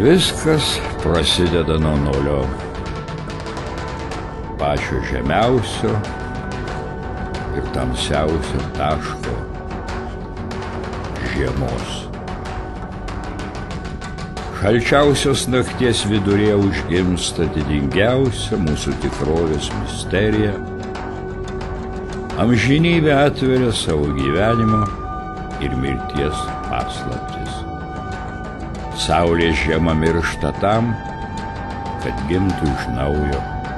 Viskas prasideda nuo nulio, pačio žemiausio ir tamsiausio taško žiemos. Šalčiausios nakties vidurėje užgimsta didingiausia mūsų tikrovės misterija. Amžinybė atveria savo gyvenimo ir mirties paslaptis. Saulė žiema miršta tam, kad gimtų iš naujo.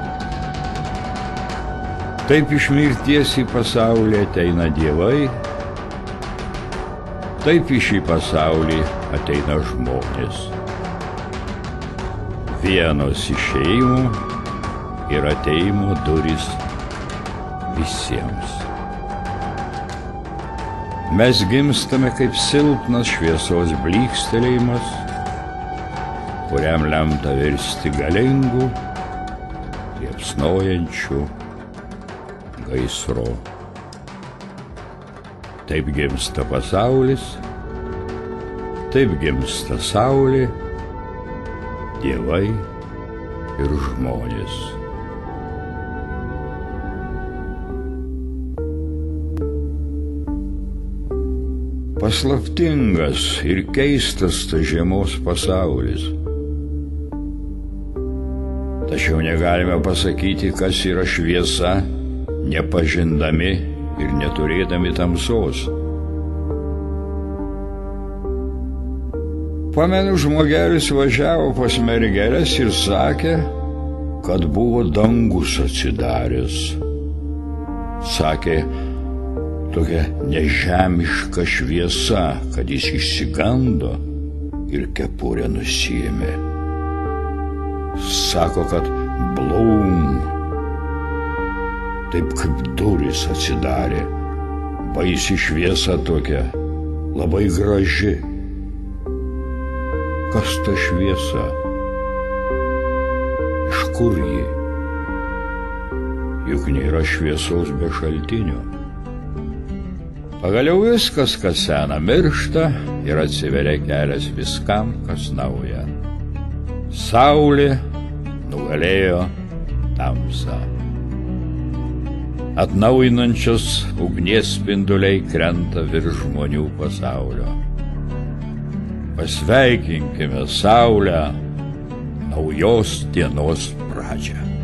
Taip iš mirties į pasaulį ateina dievai, taip į šį pasaulį ateina žmonės. Vienos išėjimo ir ateimo durys visiems. Mes gimstame kaip silpnas šviesos blykstelėjimas, kuriam lemta virsti galingu, liepsnojančiu gaisru. Taip gimsta pasaulis, taip gimsta saulė, dievai ir žmonės. Paslaptingas ir keistas tas žiemos pasaulis. Tačiau negalime pasakyti, kas yra šviesa, nepažindami ir neturėdami tamsos. Pamenu, žmogelis važiavo pas mergeles ir sakė, kad buvo dangus atsidaręs. Sakė, tokia nežemiška šviesa, kad jis išsigando ir kepurę nusiėmė. Sako, kad blum, taip kaip durys atsidarė, baisi šviesa tokia, labai graži. Kas ta šviesa? Iš kur ji? Juk nėra šviesos be šaltinio. Pagaliau viskas, kas sena, miršta ir atsiveria kelias viskam, kas nauja. Saulė nugalėjo tamsą. Atnaujinančios ugnies spinduliai krenta virš žmonių pasaulio. Pasveikinkime saulę, naujos dienos pradžią.